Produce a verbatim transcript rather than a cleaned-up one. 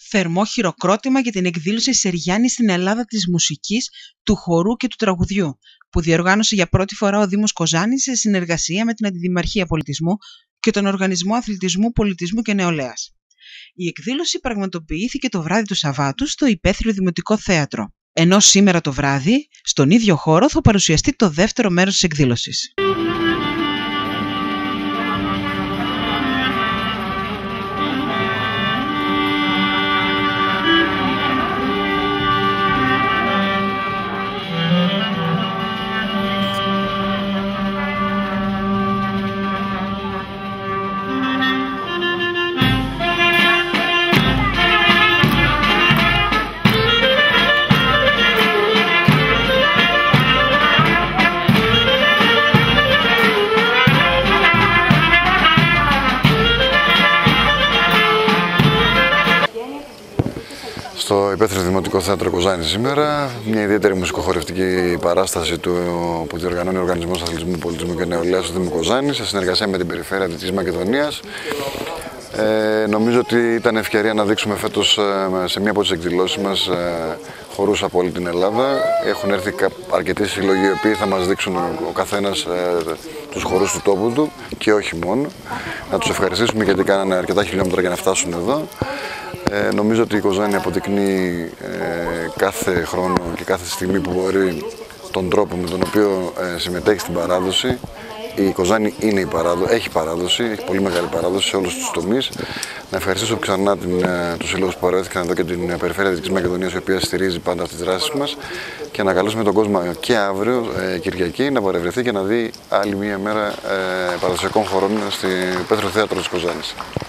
θερμό χειροκρότημα για την εκδήλωση Σεριάννη στην Ελλάδα της μουσικής, του χορού και του τραγουδιού, που διοργάνωσε για πρώτη φορά ο Δήμος Κοζάνης σε συνεργασία με την Αντιδημαρχία Πολιτισμού και τον Οργανισμό Αθλητισμού, Πολιτισμού και Νεολαίας. Η εκδήλωση πραγματοποιήθηκε το βράδυ του Σαββάτου στο Υπαίθριο Δημοτικό Θέατρο, ενώ σήμερα το βράδυ, στον ίδιο χώρο, θα παρουσιαστεί το δεύτερο μέρος της εκδήλωσης. Στο Υπαίθριο Δημοτικό Θέατρο Κοζάνη σήμερα, μια ιδιαίτερη μουσικοχορευτική παράσταση του, που διοργανώνει ο Οργανισμός Αθλητισμού, Πολιτισμού και Νεολαίας του Δήμου Κοζάνης σε συνεργασία με την Περιφέρεια Δυτικής Μακεδονίας. Ε, νομίζω ότι ήταν ευκαιρία να δείξουμε φέτος σε μία από τις εκδηλώσεις μας ε, χορούς από όλη την Ελλάδα. Έχουν έρθει αρκετοί σύλλογοι οι οποίοι θα μας δείξουν ο καθένας ε, τους χορούς του τόπου του και όχι μόνο. Να τους ευχαριστήσουμε γιατί κάνανε αρκετά χιλιόμετρα για να φτάσουν εδώ. Ε, νομίζω ότι η Κοζάνη αποδεικνύει ε, κάθε χρόνο και κάθε στιγμή που μπορεί τον τρόπο με τον οποίο ε, συμμετέχει στην παράδοση. Η Κοζάνη είναι η παράδο... έχει παράδοση, έχει πολύ μεγάλη παράδοση σε όλους τους τομείς. Να ευχαριστήσω ξανά την, ε, τους σύλλογους που παρέθηκαν εδώ και την Περιφέρεια Δυτικής Μακεδονίας, η οποία στηρίζει πάντα τις δράσεις μας, και να καλέσουμε τον κόσμο και αύριο, ε, Κυριακή, να παρευρεθεί και να δει άλλη μία μέρα ε, παραδοσιακών χωρών στην Υπαίθριο Θέατρο της Κοζάνης.